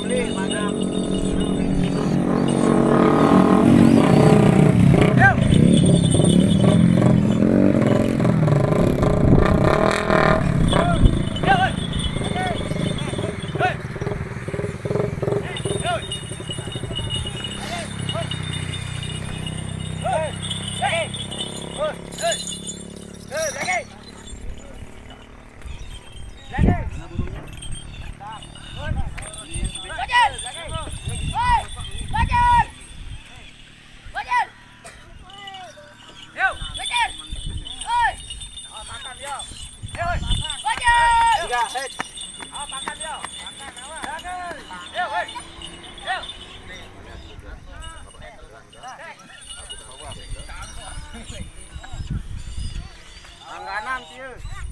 Langganan dia.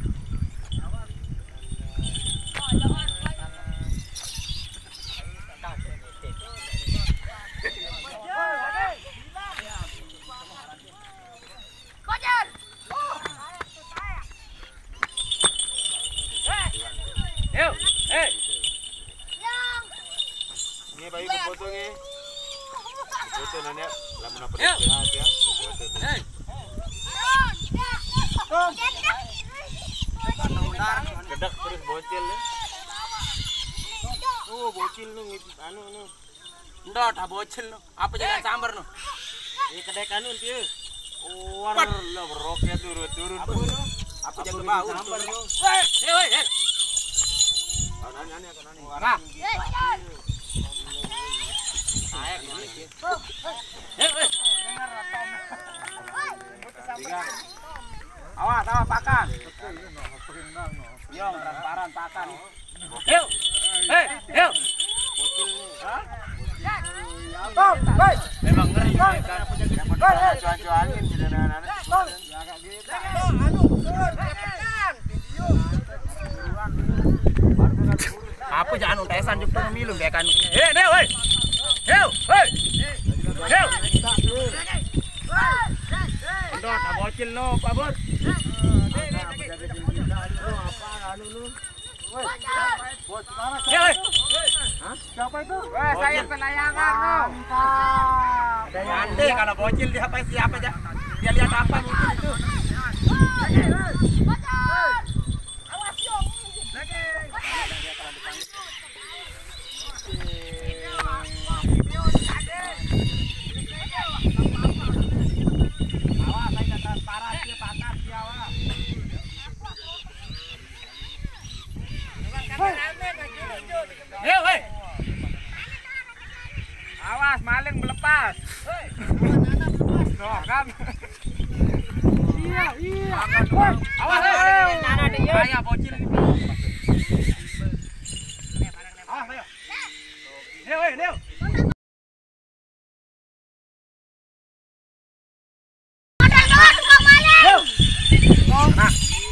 Ini bayi foto ni. Foto nanya, lama nak pergi ya. Kedak terus bocil nih. Oh bocil lu anu nu. Ndak dah bocil nu. Apa jangan sambar nu? Ini kedai kanun dia. Oh war lo beroknya turun. Apa nu? Apa jangan bau sambar nu? Hei. Nanya kan nanya. Nah. Awas pakan. Yong transparan pakan. Hei. Stop, baik. Memang ngeri kan. Cuaca angin tidak ada. Apa jangan untesan juga milung kayak kan. Hei. Ndot bocil no, Pak Bos. Siapa itu? Saya penayangan. Nanti kalau bocil siapa aja. Dia lihat apa mungkin itu. Awas maling melepas. Noh kan. Iya. Awas maling. Kayak bocil. Awas ayo. Leo. Nah.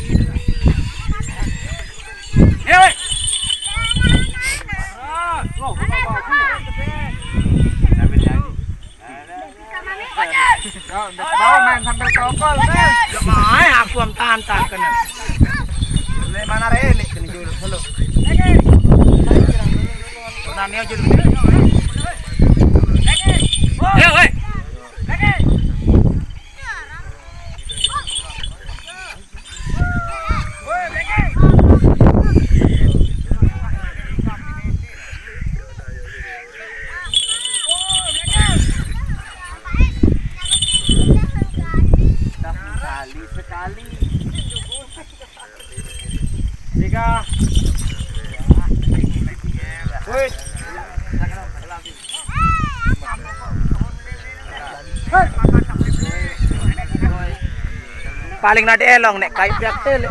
Bawa main sambil cokol nih. Jangan aku am tahan kena. Le mana rene kene jul halo. Nani aja dulu. Hei. Sekali. 3. Woi. Paling nade elong nek kai piak tele.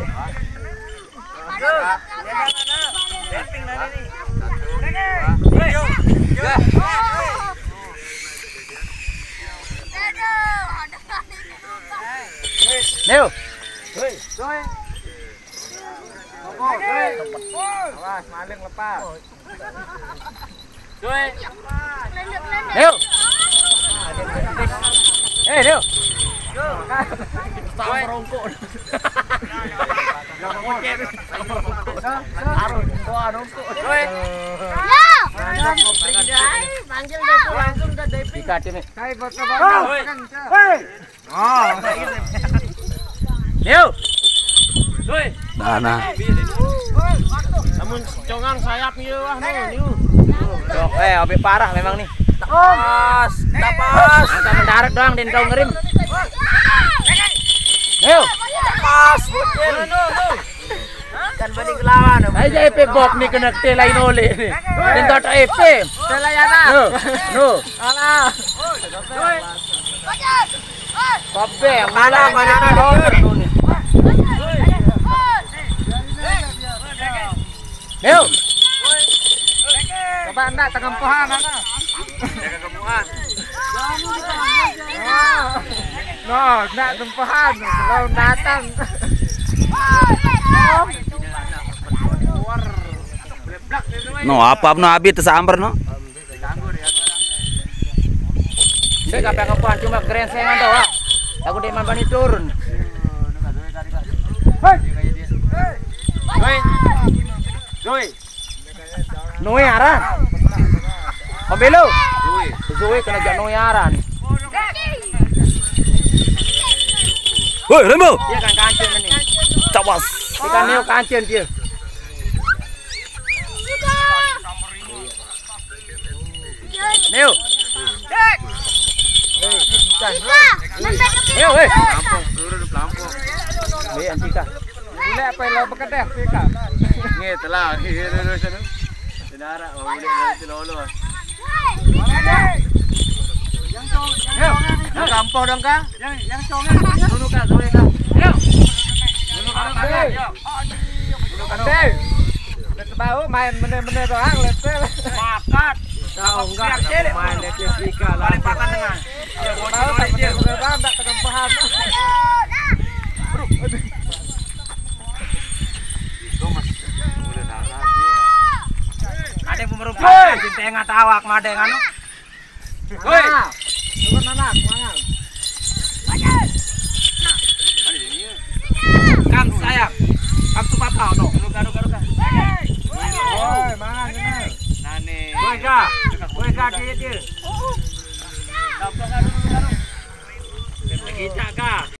Neo. Awas maling lepas. Neo. Neo. Tahu rongkok. Jangan ngoceh. Harus doa rongkok. Panggil deh tuh langsung ke DP. Dikatin nih. Kayak foto-foto. Oh. Niu. Doi. Nah. Namun congang sayap niu ah niu. Obe parah memang nih. Tapas. Angka mendarat doang dan kau ngerim. Niu. Tapas. Kan balik lawan. Aja EP Bob nih kena telai nole nih. Dan tak EP. Telayana. No. Alah. Kobe, mana dong. Niu. Coba anda tengah pohan anda. Jaga kemuan. No, nak tempahan. Belum datang. No, apa no abi tersambar no. Saya kapal kapan cuma gerensengan doang. Aku dia bani turun. Doi. Noe aran. Pembelo. Zoe kena jak noe aran. Woi, Rembo. Dia kan kancen ini. Tapas. Ikan neo kancen dia. Neo. Neo, weh. Pelampung, turun pelampung. Weh, antika. Boleh apa yang lo bekedek pika. Ngit lah, hiru sana. Saudara, boleh dari lolo. Neo, kampung dong kah? Yang congang. Dulu kah, Zoe kah? Neo. Ande. Lihat bau main bener-bener doang lihat. Makat. Tahu enggak main lihat pika lah. Paling pakan dengan. Tahu tak bener-bener doang tak tempahan. Ada yang merupakan tengah tawak madeng anu. Woi. Turun anak, mangan. Kam sayang. Kam tu patah no. Luka. Woi, mangan ini. Nane. Woi ka dia. Kam dulu. Kita ka.